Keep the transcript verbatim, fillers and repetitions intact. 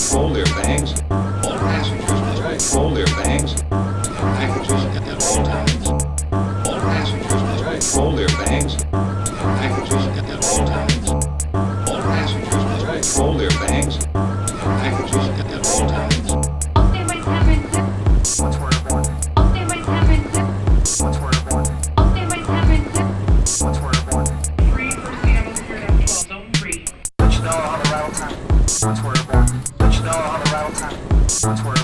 hold their bags. All passengers must hold their bags and packages at all times. All passengers must hold their bags and packages at all times. All passengers must hold their bags and packages at all times. All standby cabin zip. Once we're aboard. All standby cabin zip. Once we're aboard. All standby cabin zip. Once we're aboard. Three for Seattle Spirit of twelve, zone three. Let you know how to rattle time. Once we're aboard. Let you know how to rattle time. Once we're